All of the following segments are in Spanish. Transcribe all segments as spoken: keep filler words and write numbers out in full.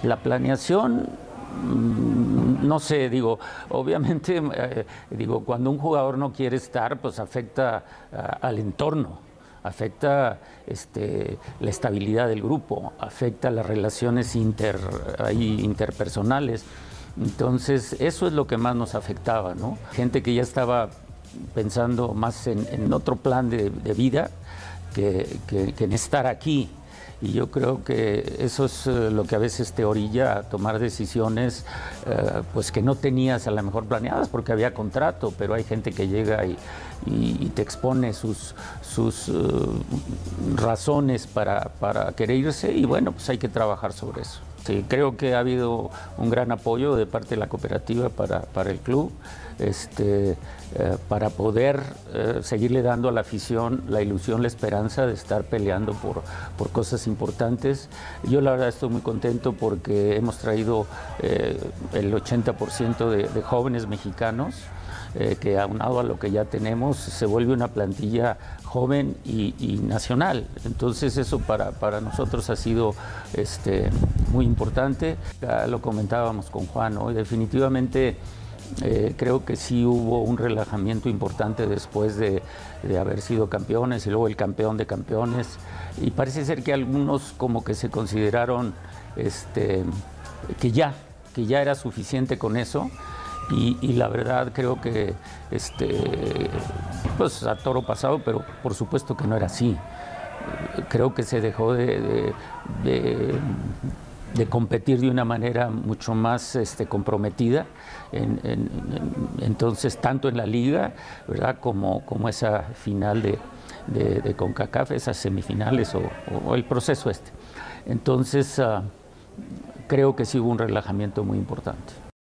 La planeación, no sé, digo, obviamente, eh, digo, cuando un jugador no quiere estar, pues afecta a, al entorno, afecta este, la estabilidad del grupo, afecta las relaciones inter, ahí, interpersonales. Entonces, eso es lo que más nos afectaba, ¿no? Gente que ya estaba pensando más en, en otro plan de, de vida que, que, que en estar aquí. Y yo creo que eso es lo que a veces te orilla a tomar decisiones eh, pues que no tenías a lo mejor planeadas porque había contrato, pero hay gente que llega y, y, y te expone sus, sus uh, razones para, para querer irse y bueno, pues hay que trabajar sobre eso. Sí, creo que ha habido un gran apoyo de parte de la cooperativa para, para el club, este, eh, para poder eh, seguirle dando a la afición la ilusión, la esperanza de estar peleando por, por cosas importantes. Yo la verdad estoy muy contento porque hemos traído eh, el ochenta por ciento de, de jóvenes mexicanos, eh, que aunado a lo que ya tenemos, se vuelve una plantilla joven y, y nacional. Entonces eso para, para nosotros ha sido este, muy importante. Ya lo comentábamos con Juan, ¿no? Y definitivamente eh, creo que sí hubo un relajamiento importante después de, de haber sido campeones y luego el campeón de campeones. Y parece ser que algunos como que se consideraron este, que ya, que ya era suficiente con eso. Y, y la verdad creo que este, pues a toro pasado, pero por supuesto que no era así. Creo que se dejó de, de, de, de competir de una manera mucho más este, comprometida, en, en, en, entonces tanto en la liga, ¿verdad? Como, como esa final de, de, de CONCACAF, esas semifinales o, o el proceso este. Entonces uh, creo que sí hubo un relajamiento muy importante.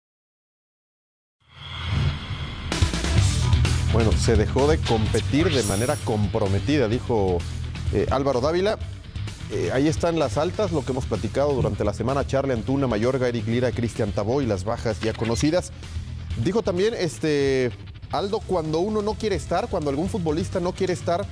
Bueno, se dejó de competir de manera comprometida, dijo eh, Álvaro Dávila. Eh, ahí están las altas, lo que hemos platicado durante la semana: Charly Antuna, Mayorga, Eric Lira, Cristian Tabó, y las bajas ya conocidas. Dijo también este, Aldo, cuando uno no quiere estar, cuando algún futbolista no quiere estar,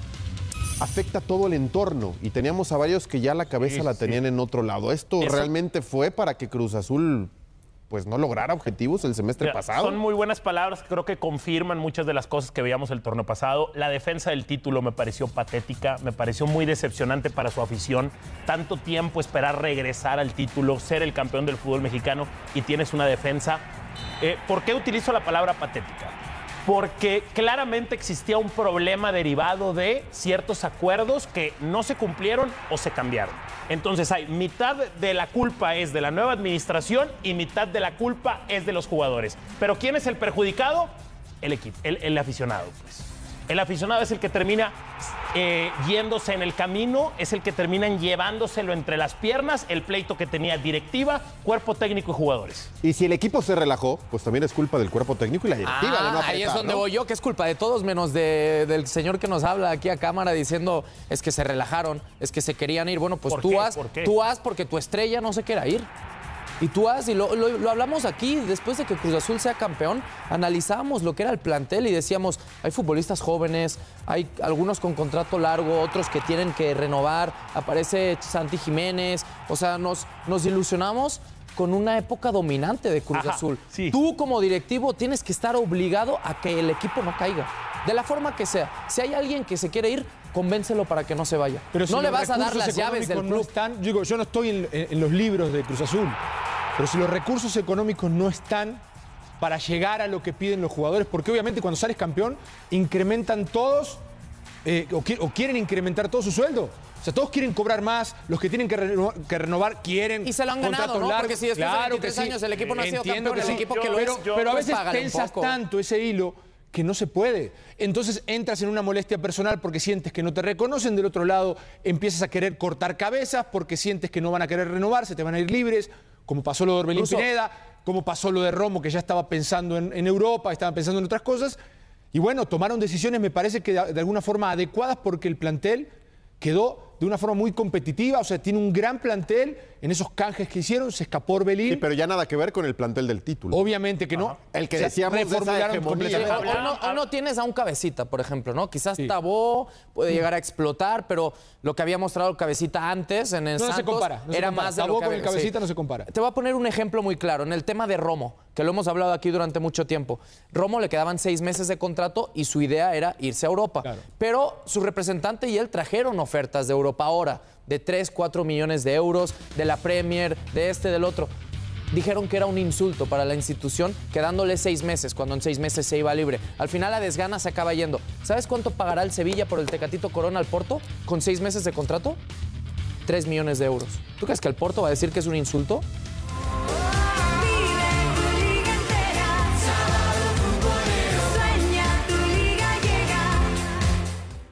afecta todo el entorno. Y teníamos a varios que ya la cabeza sí, la tenían sí. en otro lado. ¿Esto Eso... realmente fue para que Cruz Azul pues no lograra objetivos el semestre Mira, pasado? Son muy buenas palabras que creo que confirman muchas de las cosas que veíamos el torneo pasado. La defensa del título me pareció patética, me pareció muy decepcionante para su afición. Tanto tiempo esperar regresar al título, ser el campeón del fútbol mexicano y tienes una defensa. Eh, ¿Por qué utilizo la palabra patética? Porque claramente existía un problema derivado de ciertos acuerdos que no se cumplieron o se cambiaron. Entonces hay mitad de la culpa es de la nueva administración y mitad de la culpa es de los jugadores. Pero ¿quién es el perjudicado? El equipo, el, el aficionado, pues. El aficionado es el que termina eh, yéndose en el camino, es el que terminan llevándoselo entre las piernas, el pleito que tenía directiva, cuerpo técnico y jugadores. Y si el equipo se relajó, pues también es culpa del cuerpo técnico y la directiva. Ah, de no apretar, ahí es donde ¿no? voy yo, que es culpa de todos, menos de, del señor que nos habla aquí a cámara diciendo es que se relajaron, es que se querían ir. Bueno, pues tú qué? haz, tú haz porque tu estrella no se quiera ir. Y tú has, y lo, lo, lo hablamos aquí, después de que Cruz Azul sea campeón, analizábamos lo que era el plantel y decíamos, hay futbolistas jóvenes, hay algunos con contrato largo, otros que tienen que renovar, aparece Santi Jiménez, o sea, nos, nos ilusionamos con una época dominante de Cruz Ajá, Azul. Sí. Tú como directivo tienes que estar obligado a que el equipo no caiga, de la forma que sea. Si hay alguien que se quiere ir, convéncelo para que no se vaya. Pero si no le vas a dar las llaves del club. No están, yo, digo, yo no estoy en, en, en los libros de Cruz Azul, pero si los recursos económicos no están para llegar a lo que piden los jugadores, porque obviamente cuando sales campeón, incrementan todos, eh, o, o quieren incrementar todo su sueldo. O sea, todos quieren cobrar más, los que tienen que, reno, que renovar quieren. Y se lo han ganado, ¿no? Largos. Porque si después claro de veintitrés sí. años el equipo no ha sido Entiendo campeón, que el sí. equipo yo, que lo pero, es, yo, pero a pues veces tensas tanto ese hilo que no se puede. Entonces entras en una molestia personal porque sientes que no te reconocen. Del otro lado empiezas a querer cortar cabezas porque sientes que no van a querer renovarse, te van a ir libres, como pasó lo de Orbelín Incluso, Pineda, como pasó lo de Romo, que ya estaba pensando en, en Europa, estaba pensando en otras cosas. Y bueno, tomaron decisiones, me parece que de, de alguna forma adecuadas, porque el plantel quedó de una forma muy competitiva, o sea, tiene un gran plantel. En esos canjes que hicieron se escapó Orbelín. Sí, pero ya nada que ver con el plantel del título. Obviamente que no. Ajá. El que Se decíamos de esa reformularon hegemonía. completamente. O, o no, o no tienes a un Cabecita, por ejemplo, ¿no? Quizás Sí. Tabó puede llegar a explotar, pero lo que había mostrado el Cabecita antes en el No, no se Santos compara, no se era compara. más de Tabó lo que con había- el Cabecita no se compara. Te voy a poner un ejemplo muy claro. En el tema de Romo, que lo hemos hablado aquí durante mucho tiempo. Romo le quedaban seis meses de contrato y su idea era irse a Europa. Claro. Pero su representante y él trajeron ofertas de Europa ahora, de tres, cuatro millones de euros, de la Premier, de este, del otro. Dijeron que era un insulto para la institución, quedándole seis meses, cuando en seis meses se iba libre. Al final la desgana se acaba yendo. ¿Sabes cuánto pagará el Sevilla por el Tecatito Corona al Porto con seis meses de contrato? Tres millones de euros. ¿Tú crees que el Porto va a decir que es un insulto?